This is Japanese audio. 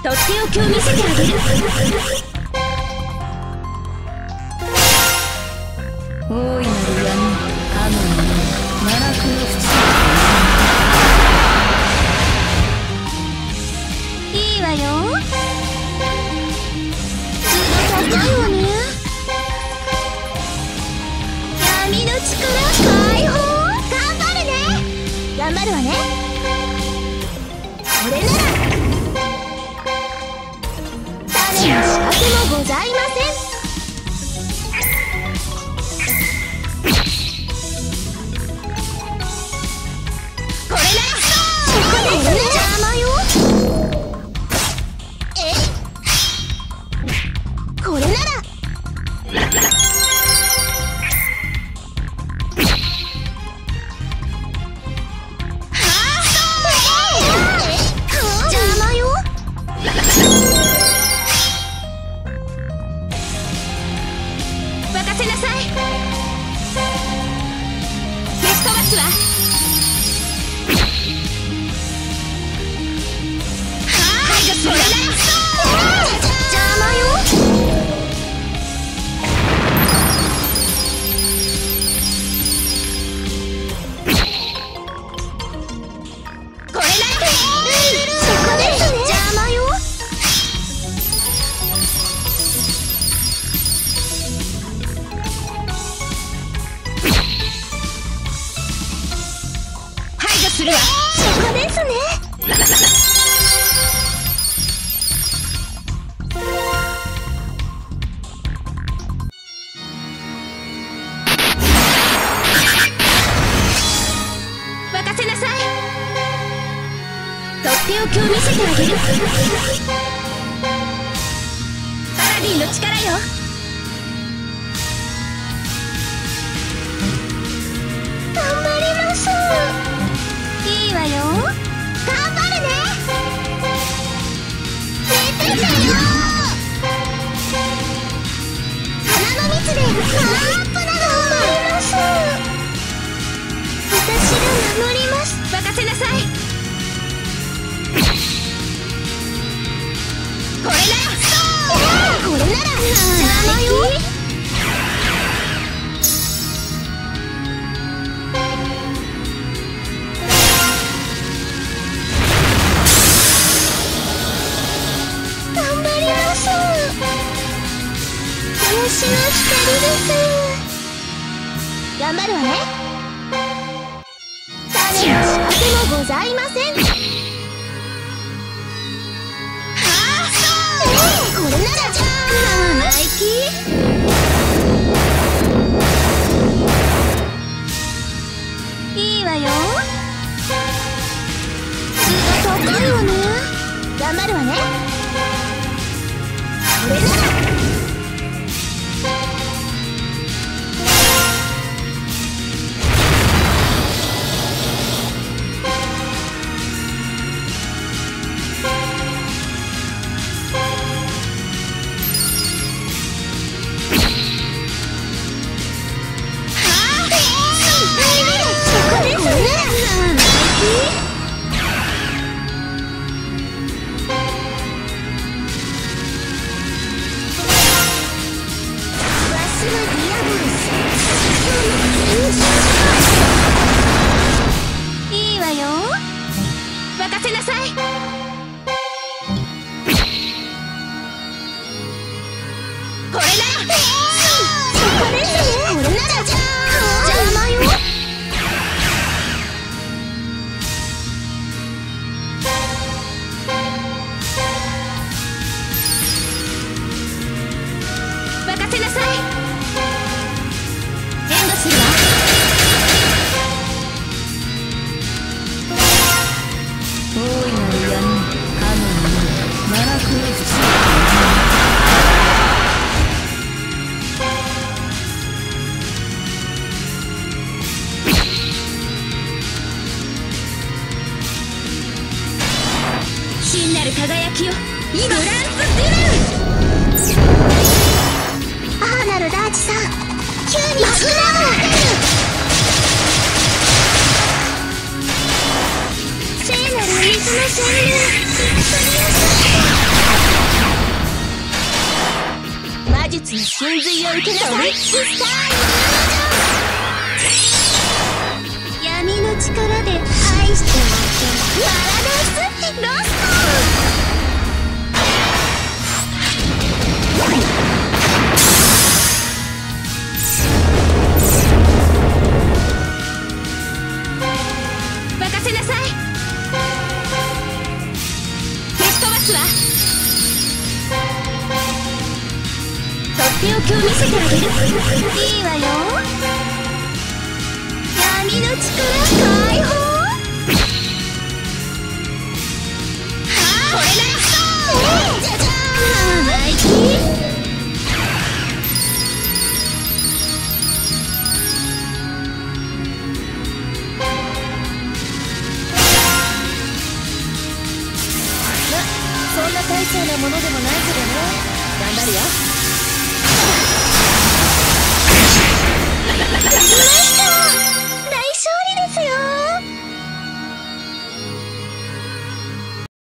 とっておきを見せてあげる。大いなる闇、カモンの奈落の淵。いいわよ。都度高いわね。闇の力解放。頑張るね。頑張るわね。これなら種の仕掛けもございません。これなら邪魔よ。これならするわ。そこですね。任せなさい。とっておきを見せてあげる。パラディンの力よ。頑張ります。いいわよ。頑張るね。寝ててよ。花の蜜でパワーアップなの。頑張ります。私が守ります。任せなさい。これならこれなら邪魔よ。私の光です。頑張るわね。種の仕掛けもございません。これならじゃあナイキ。いいわよ。図が高いわね。頑張るわね。これならいいわよ。任せなさい。これならそこですね。これなら邪魔よ。任せなさい。援護するわ。大いなる闇、カモンの奈落の淵。真なる輝きよ。今グランツディラン。アーナルダーチさん、急にマグナム。聖なる水の洗礼、一緒につの神髄を受けなさい。トリックスター闇の力で愛してもらってパラダイスロスト。任せなさい。ぶっ飛ばすわ。とっておきを見せてあげる。いいわよ。闇の力解放。これならそう。じゃじゃーん。かわいい。そんな大層なものでもないけどね。頑張るよ。